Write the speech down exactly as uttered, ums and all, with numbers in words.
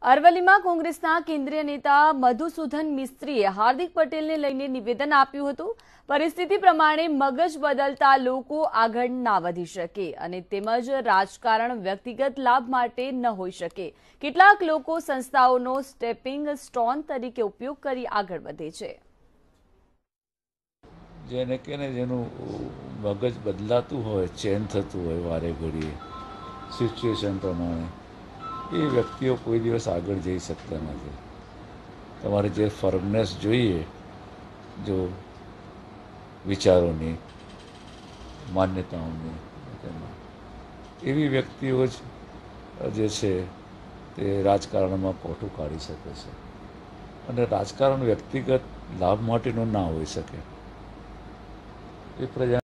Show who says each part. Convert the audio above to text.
Speaker 1: અરવલ્લીમાં કોંગ્રેસના કેન્દ્રીય નેતા મધુસૂદન મિસ્ત્રીએ હાર્દિક પટેલને લઈને નિવેદન આપ્યું હતું। પરિસ્થિતિ પ્રમાણે મગજ બદલતા લોકો આગળ ના વધી શકે અને તેમજ રાજકારણ વ્યક્તિગત લાભ માટે ન હોઈ શકે। કેટલાક લોકો સંસ્થાઓનો સ્ટેપિંગ સ્ટોન તરીકે ઉપયોગ કરી આગળ વધે છે।
Speaker 2: જેને કે ને જેનું મગજ બદલાતું હોય, ચેન્જ થતું હોય વારે ઘડીએ સિચ્યુએશન પ્રમાણે, એ વ્યક્તિઓ કોઈ દિવસ આગળ જઈ શકતા નથી। તમારે જે ફર્મનેસ જોઈએ, જો વિચારોની, માન્યતાઓની, એવી વ્યક્તિઓ જ જે છે તે રાજકારણમાં કોઠું કાઢી શકે છે અને રાજકારણ વ્યક્તિગત લાભ માટેનું ના હોઈ શકે। એ પ્રજા